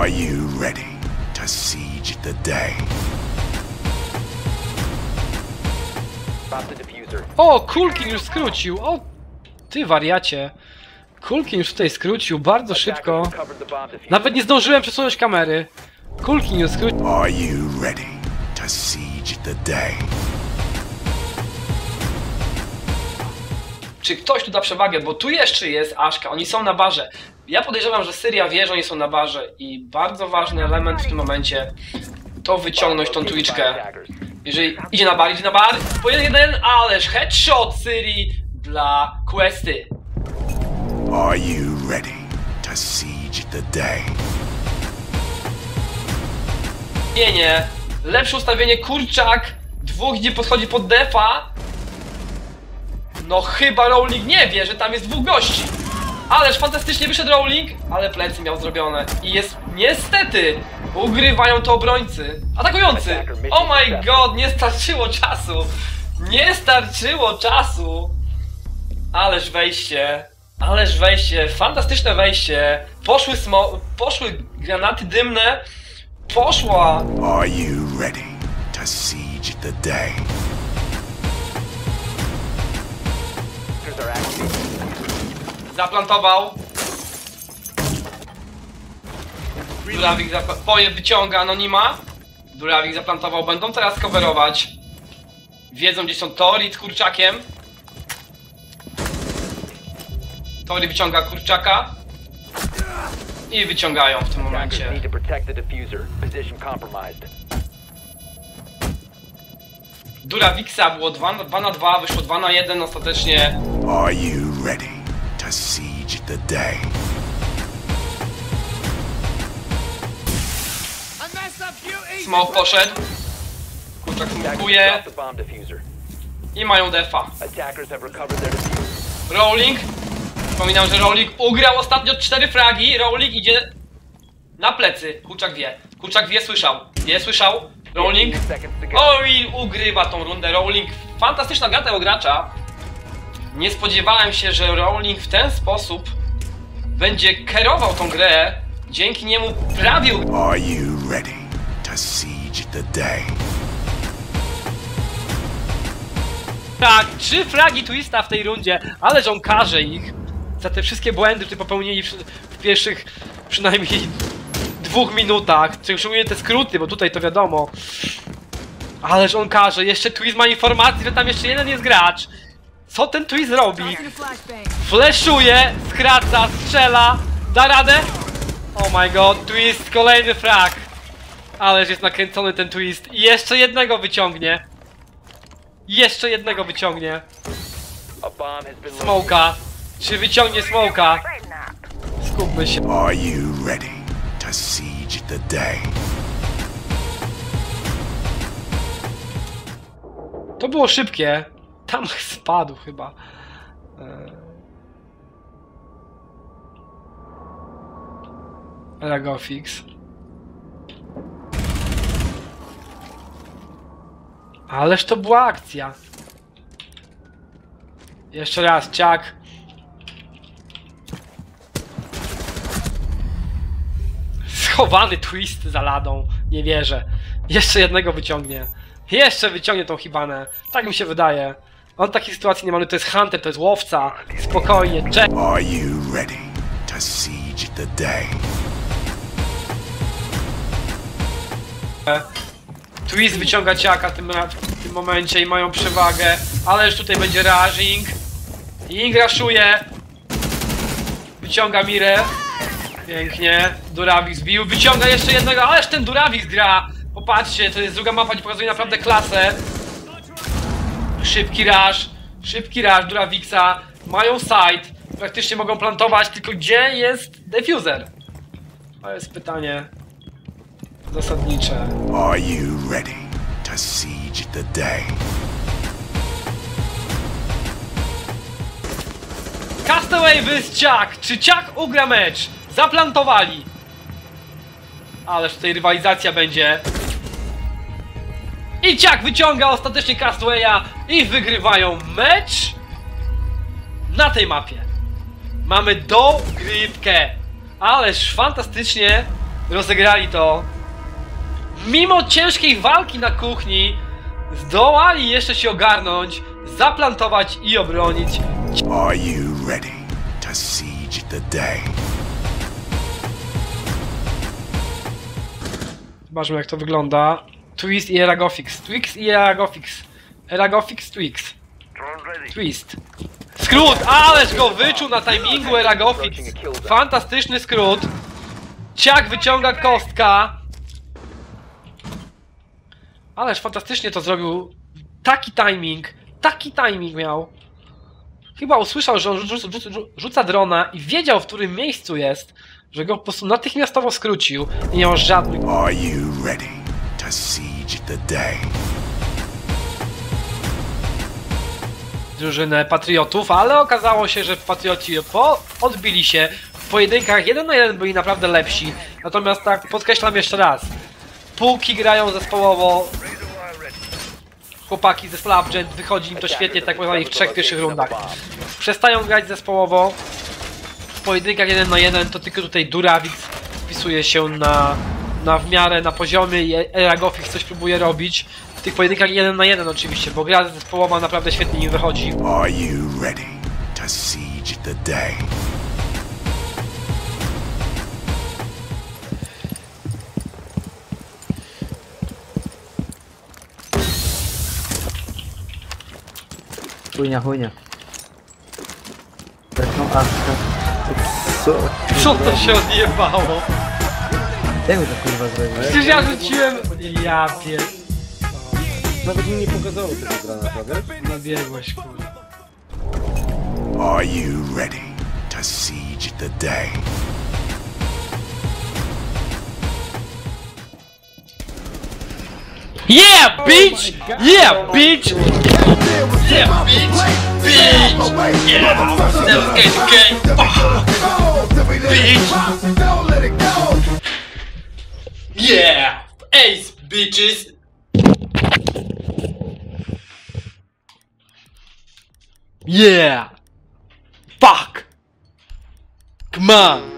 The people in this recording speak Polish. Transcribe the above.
Are you ready to siege the day? O, Kulkin już skrócił. O, ty wariacie. Kulkin już tutaj skrócił bardzo szybko. Nawet nie zdążyłem przesunąć kamery. Kulkin już skrócił. Are you ready to siege the day? Czy ktoś tu da przewagę? Bo tu jeszcze jest Aszka, oni są na barze. Ja podejrzewam, że Syria wie, że oni są na barze. I bardzo ważny element w tym momencie to wyciągnąć tą Twitchkę. Jeżeli idzie na bar, po 1-1, ależ headshot Syrii dla Questy. Are you ready to siege the day? Nie, lepsze ustawienie, Kurczak, dwóch nie podchodzi pod defa. No chyba Rowling nie wie, że tam jest dwóch gości. Ależ fantastycznie wyszedł Rowling, ale plecy miał zrobione. I jest, niestety, ugrywają to obrońcy. Atakujący! Oh my god, nie starczyło czasu. Nie starczyło czasu. Ależ wejście, fantastyczne wejście. Poszły granaty dymne. Poszła. Are you ready to siege the day? Zaplantował. Durawik wyciąga Anonima. Durawik zaplantował. Będą teraz coverować. Wiedzą, gdzie są Tori z Kurczakiem. Tori wyciąga Kurczaka. I wyciągają w tym momencie. Durawiksa było 2 na 2, wyszło 2 na 1 ostatecznie. Are you ready to siege the day? Smoke poszedł. Kurczak smokuje. I mają defa. Rowling. Przypominam, że Rowling ugrał ostatnio 4 fragi. Rowling idzie na plecy. Kurczak wie, słyszał. Rowling. Oj, ugrywa tą rundę. Rowling. Fantastyczna gra tego gracza. Nie spodziewałem się, że Rowling w ten sposób będzie kierował tą grę. Dzięki niemu prawie... Are you ready to siege the day? Tak, 3 fragi Twista w tej rundzie, ale on karze ich za te wszystkie błędy, które popełnili w pierwszych przynajmniej 2 minutach. Szczególnie te skróty, bo tutaj to wiadomo. Ależ on karze, jeszcze Twist ma informację, że tam jeszcze jeden jest gracz. Co ten Twist robi? Fleszuje, skraca, strzela, da radę? Oh my god, Twist, kolejny frag. Ależ jest nakręcony ten Twist i jeszcze jednego wyciągnie. Smoka. Czy wyciągnie smoka? Skupmy się. Are you ready to siege the day? To było szybkie. Tam spadł chyba. Ragofix. Ależ to była akcja. Jeszcze raz, ciak. Schowany Twist za ladą. Nie wierzę. Jeszcze jednego wyciągnie. Jeszcze wyciągnie tą Hibanę. Tak mi się wydaje. On takiej sytuacji nie ma. To jest Hunter, to jest łowca. Spokojnie, czek. Are you ready to siege the day? Twist wyciąga ciaka w tym momencie i mają przewagę. Ależ tutaj będzie rushing. Ying raszuje. Wyciąga Mirę. Pięknie. Durawik zbił. Wyciąga jeszcze jednego. Ależ ten Durawik gra. Popatrzcie, to jest druga mapa, gdzie pokazuje naprawdę klasę. Szybki rush Duraviksa. Mają side. Praktycznie mogą plantować, tylko gdzie jest defuser? To jest pytanie zasadnicze. Are you ready to siege the day? Castaway vs Ciak. Czy Ciak ugra mecz? Zaplantowali. Ależ tutaj rywalizacja będzie. I Ciak wyciąga ostatecznie Castawaya i wygrywają mecz na tej mapie. Mamy dogrywkę. Ależ fantastycznie rozegrali to. Mimo ciężkiej walki na kuchni, zdołali jeszcze się ogarnąć, zaplantować i obronić. Are you ready to siege the day? Zobaczmy jak to wygląda. Twist i Eragofix. Twix i Eragofix. Eragofix, Twix. Twist. Skrót! Ależ go wyczuł na timingu Eragofix. Fantastyczny skrót. Ciak wyciąga kostka. Ależ fantastycznie to zrobił. Taki timing miał. Chyba usłyszał, że on rzuca drona i wiedział, w którym miejscu jest, że go po prostu natychmiastowo skrócił i nie miał żadnych... Are you ready to siege the day? Drużynę patriotów, ale okazało się, że patrioci odbili się. W pojedynkach 1 na 1 byli naprawdę lepsi. Natomiast tak, podkreślam jeszcze raz. Pułki grają zespołowo. Chłopaki ze Slapgent, wychodzi im to świetnie, tak jak w 3 pierwszych rundach. Przestają grać zespołowo. W pojedynkach 1 na 1 to tylko tutaj Durawix wpisuje się na w miarę na poziomie i Eragofix coś próbuje robić. W tych pojedynkach 1 na 1 oczywiście, bo gra zespołowa naprawdę świetnie im wychodzi. Are you ready to siege the day? Chujnia. Tak, no, co? Co to się odjebało? Jak to kurwa zrobić? Przecież ja rzuciłem... Ja pier... Nawet mi nie pokazało tego granata, wiesz? Nabiegłeś, kurwa. Are you ready to siege the day? Yeah, bitch! Yeah, bitch! Yeah, bitch! Bitch! Yeah! Bitch! Yeah! Ace, bitches! Yeah! Fuck! Come on!